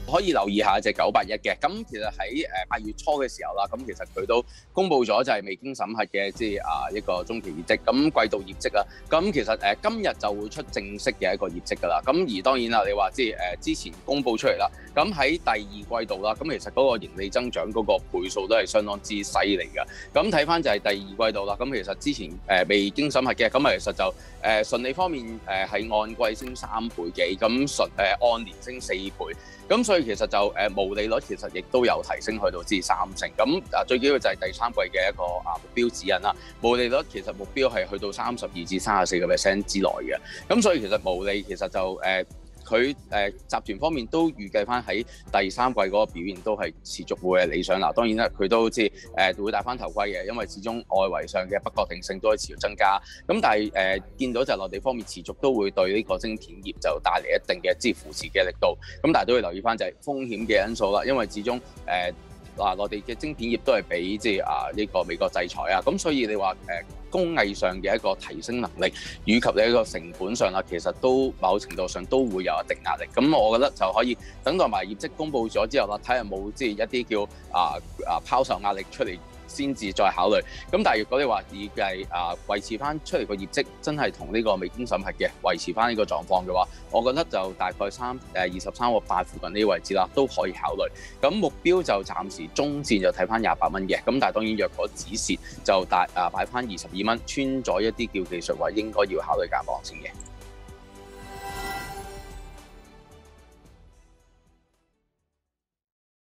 可以留意下隻981嘅。咁其實喺8月初嘅時候啦，咁其實佢都公布咗就係未經審核嘅一個中期業績，咁季度業績啦。咁其實今日就會出正式嘅一個業績㗎啦。咁而當然啦，你話之前公布出嚟啦，咁喺第二季度啦，咁其實嗰個盈利增長嗰個倍數都係相當之犀利㗎。咁睇翻就係第二季度啦，咁其實之前未經審核嘅，咁其實就純利方面係按季升3倍幾，咁按年升4倍。咁所以其實就毛利率其實亦都有提升去到3成。咁最主要就係第三季嘅一個目標指引啦。毛利率其實目標係去到32%至34%之內嘅。咁所以其實毛利其實就佢集團方面都預計翻喺第三季嗰個表現都係持續會係理想啦。當然啦，佢都好似會戴翻頭盔嘅，因為始終外圍上嘅不確定性都係持續增加。咁但係見到就內地方面持續都會對呢個晶片業就帶嚟一定嘅扶持嘅力度。咁但係都要留意翻就係風險嘅因素啦，因為始終內地嘅晶片業都係俾呢個美國制裁啊。咁所以你話工藝上嘅一個提升能力，以及你一個成本上啦，其實都某程度上都會有一定壓力。咁我覺得就可以等待埋業績公布咗之後啦，睇下有冇一啲叫拋售壓力出嚟，先至再考慮。咁但係如果你話預計維持翻出嚟個業績真係同呢個未經審核嘅維持翻呢個狀況嘅話，我覺得就大概23個8附近呢啲位置啦，都可以考慮。咁目標就暫時中線就睇翻28蚊嘅。咁但係當然若果止蝕就擺翻22蚊，穿咗一啲叫技術位應該要考慮減磅先嘅。